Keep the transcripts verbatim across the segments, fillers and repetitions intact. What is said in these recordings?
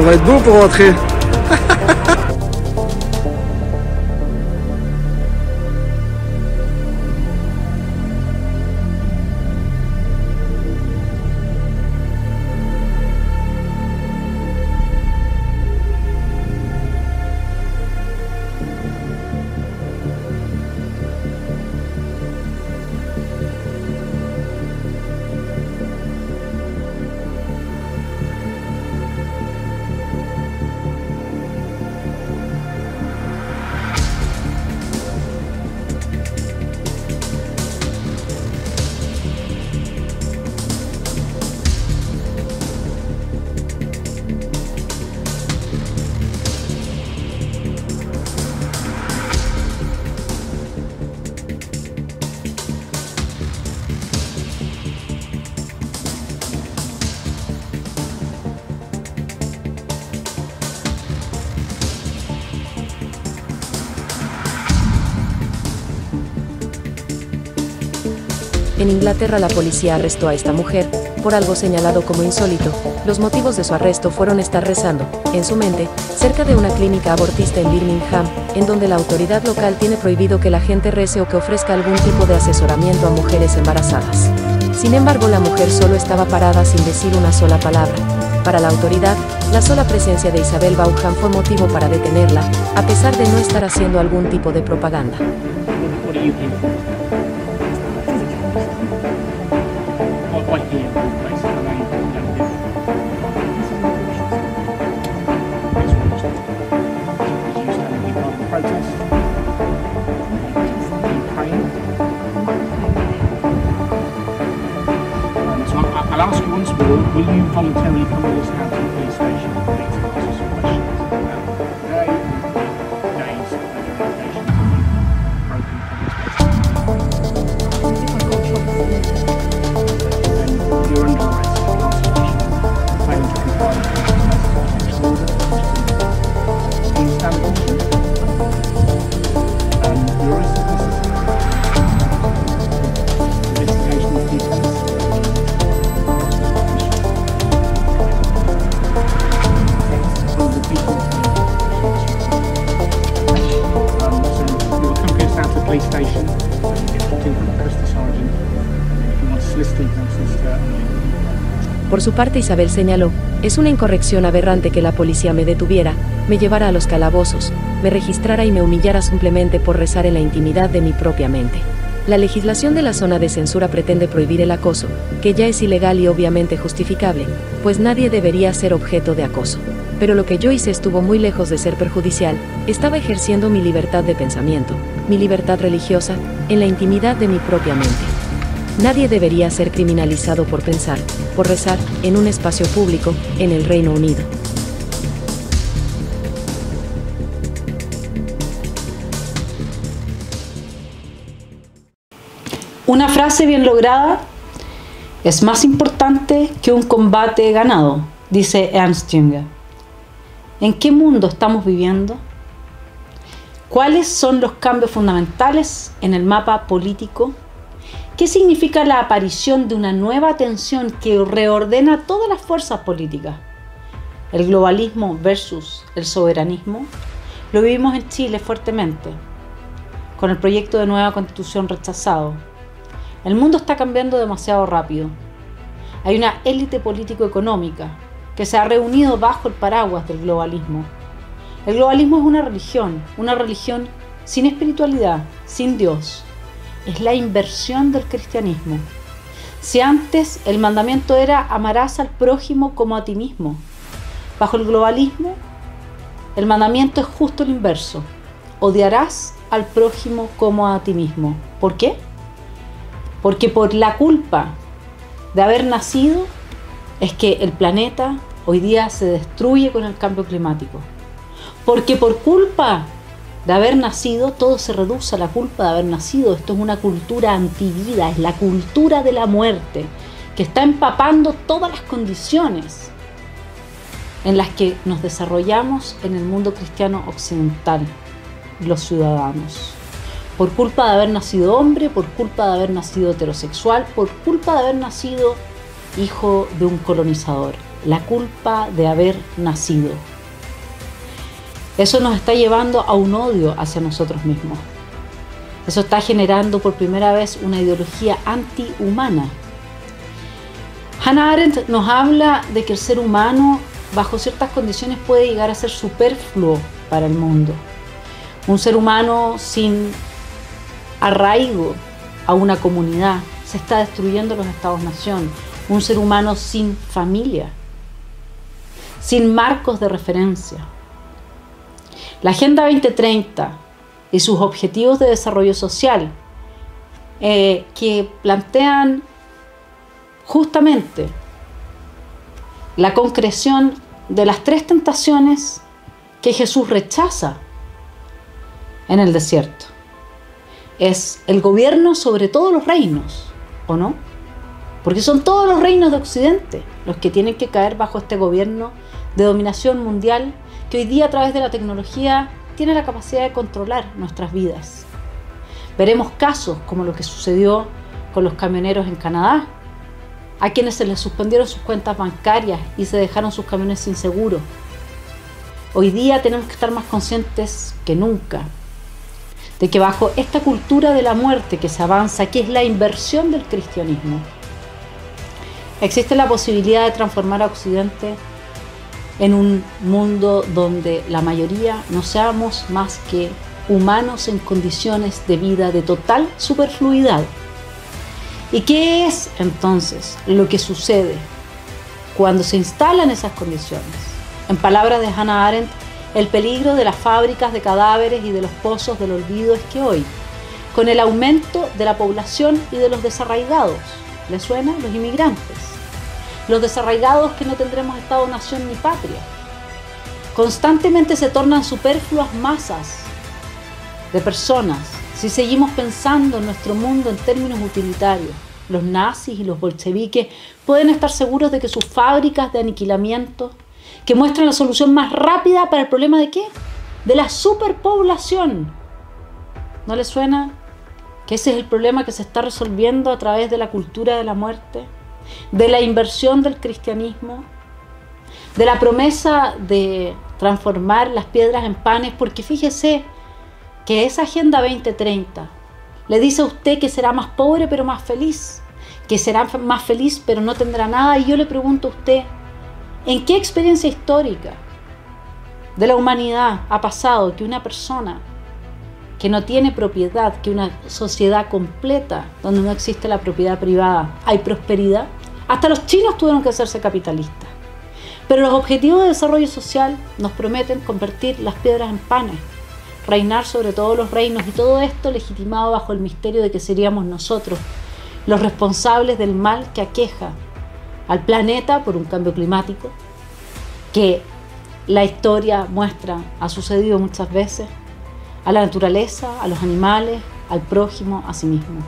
va être beau pour rentrer. En Inglaterra la policía arrestó a esta mujer, por algo señalado como insólito. Los motivos de su arresto fueron estar rezando, en su mente, cerca de una clínica abortista en Birmingham, en donde la autoridad local tiene prohibido que la gente rece o que ofrezca algún tipo de asesoramiento a mujeres embarazadas. Sin embargo, la mujer solo estaba parada sin decir una sola palabra. Para la autoridad, la sola presencia de Isabel Vaughan fue motivo para detenerla, a pesar de no estar haciendo algún tipo de propaganda. I'll ask you once more, will you voluntarily come with us down to the police station and answer some questions about the day, days of education, broken and you're under arrest for constitution, failing to comply with the domestic order. Do you stand caution? Um, you're arrested for investigation of details. Police station, get put in front of Crystal Sergeant, and if you want to solicit details, solicit. Por su parte, Isabel señaló, es una incorrección aberrante que la policía me detuviera, me llevara a los calabozos, me registrara y me humillara simplemente por rezar en la intimidad de mi propia mente. La legislación de la zona de censura pretende prohibir el acoso, que ya es ilegal y obviamente justificable, pues nadie debería ser objeto de acoso. Pero lo que yo hice estuvo muy lejos de ser perjudicial, estaba ejerciendo mi libertad de pensamiento, mi libertad religiosa, en la intimidad de mi propia mente. Nadie debería ser criminalizado por pensar, por rezar, en un espacio público, en el Reino Unido. Una frase bien lograda es más importante que un combate ganado, dice Ernst Jünger. ¿En qué mundo estamos viviendo? ¿Cuáles son los cambios fundamentales en el mapa político? ¿Qué significa la aparición de una nueva tensión que reordena todas las fuerzas políticas? El globalismo versus el soberanismo lo vivimos en Chile fuertemente, con el proyecto de nueva constitución rechazado. El mundo está cambiando demasiado rápido. Hay una élite político-económica que se ha reunido bajo el paraguas del globalismo. El globalismo es una religión, una religión sin espiritualidad, sin Dios. Es la inversión del cristianismo. Si antes el mandamiento era amarás al prójimo como a ti mismo, bajo el globalismo el mandamiento es justo el inverso. Odiarás al prójimo como a ti mismo. ¿Por qué? Porque por la culpa de haber nacido es que el planeta hoy día se destruye con el cambio climático. Porque por culpa de haber nacido, todo se reduce a la culpa de haber nacido. Esto es una cultura antivida, es la cultura de la muerte, que está empapando todas las condiciones en las que nos desarrollamos en el mundo cristiano occidental, los ciudadanos. Por culpa de haber nacido hombre, por culpa de haber nacido heterosexual, por culpa de haber nacido hijo de un colonizador. la culpa de haber nacido. Eso nos está llevando a un odio hacia nosotros mismos. Eso está generando por primera vez una ideología antihumana. Hannah Arendt nos habla de que el ser humano, bajo ciertas condiciones, puede llegar a ser superfluo para el mundo. Un ser humano sin arraigo a una comunidad. Se está destruyendo los estados-nación. Un ser humano sin familia, sin marcos de referencia. La Agenda veinte treinta y sus objetivos de desarrollo social, eh, que plantean justamente la concreción de las tres tentaciones que Jesús rechaza en el desierto. Es el gobierno sobre todos los reinos, ¿o no? Porque son todos los reinos de Occidente los que tienen que caer bajo este gobierno de dominación mundial que hoy día a través de la tecnología tiene la capacidad de controlar nuestras vidas. Veremos casos como lo que sucedió con los camioneros en Canadá, a quienes se les suspendieron sus cuentas bancarias y se dejaron sus camiones sin seguro. Hoy día tenemos que estar más conscientes que nunca de que bajo esta cultura de la muerte que se avanza, que es la inversión del cristianismo, existe la posibilidad de transformar a Occidente en un mundo donde la mayoría no seamos más que humanos en condiciones de vida de total superfluidad. ¿Y qué es entonces lo que sucede cuando se instalan esas condiciones? En palabras de Hannah Arendt, el peligro de las fábricas de cadáveres y de los pozos del olvido es que hoy, con el aumento de la población y de los desarraigados, ¿les suena? Los inmigrantes, los desarraigados que no tendremos Estado, nación ni patria, constantemente se tornan superfluas masas de personas si seguimos pensando en nuestro mundo en términos utilitarios. Los nazis y los bolcheviques pueden estar seguros de que sus fábricas de aniquilamiento, que muestran la solución más rápida para el problema de qué? De la superpoblación. ¿No les suena que ese es el problema que se está resolviendo a través de la cultura de la muerte? De la inversión del cristianismo, de la promesa de transformar las piedras en panes, porque fíjese que esa Agenda veinte treinta le dice a usted que será más pobre pero más feliz, que será más feliz pero no tendrá nada, y yo le pregunto a usted, ¿en qué experiencia histórica de la humanidad ha pasado que una persona que no tiene propiedad, que una sociedad completa donde no existe la propiedad privada, hay prosperidad? Hasta los chinos tuvieron que hacerse capitalistas. Pero los objetivos de desarrollo social nos prometen convertir las piedras en panes, reinar sobre todos los reinos, y todo esto legitimado bajo el misterio de que seríamos nosotros los responsables del mal que aqueja al planeta por un cambio climático, que la historia muestra ha sucedido muchas veces, a la naturaleza, a los animales, al prójimo, a sí mismo.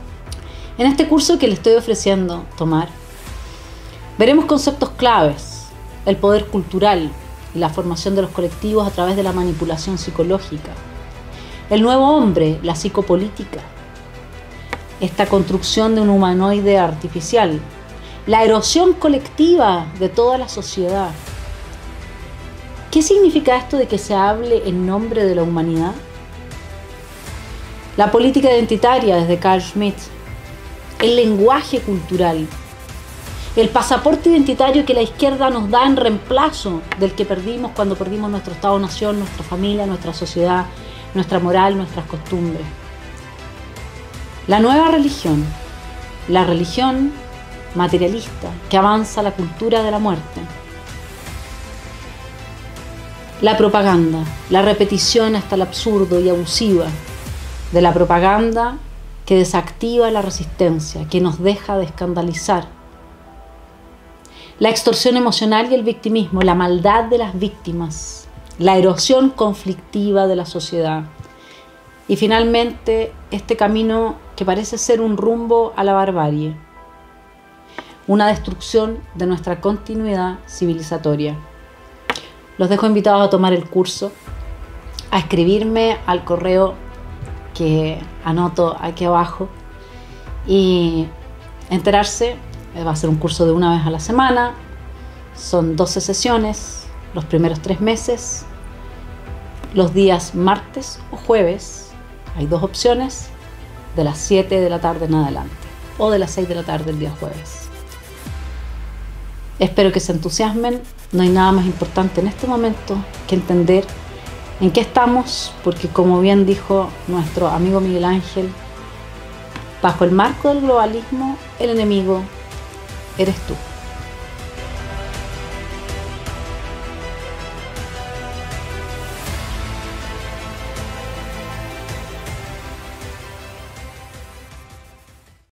En este curso que le estoy ofreciendo tomar, veremos conceptos claves: el poder cultural y la formación de los colectivos a través de la manipulación psicológica, el nuevo hombre, la psicopolítica, esta construcción de un humanoide artificial, la erosión colectiva de toda la sociedad. ¿Qué significa esto de que se hable en nombre de la humanidad? La política identitaria desde Carl Schmitt, el lenguaje cultural, el pasaporte identitario que la izquierda nos da en reemplazo del que perdimos cuando perdimos nuestro Estado-nación, nuestra familia, nuestra sociedad, nuestra moral, nuestras costumbres. La nueva religión, la religión materialista que avanza la cultura de la muerte. La propaganda, la repetición hasta el absurdo y abusiva de la propaganda que desactiva la resistencia, que nos deja de escandalizar. La extorsión emocional y el victimismo, la maldad de las víctimas, la erosión conflictiva de la sociedad. Y finalmente, este camino que parece ser un rumbo a la barbarie, una destrucción de nuestra continuidad civilizatoria. Los dejo invitados a tomar el curso, a escribirme al correo que anoto aquí abajo y enterarse. Va a ser un curso de una vez a la semana, Son doce sesiones, los primeros tres meses, los días martes o jueves. Hay dos opciones, de las siete de la tarde en adelante o de las seis de la tarde el día jueves. Espero que se entusiasmen. No hay nada más importante en este momento que entender en qué estamos, porque como bien dijo nuestro amigo Miguel Ángel, bajo el marco del globalismo, el enemigo eres tú.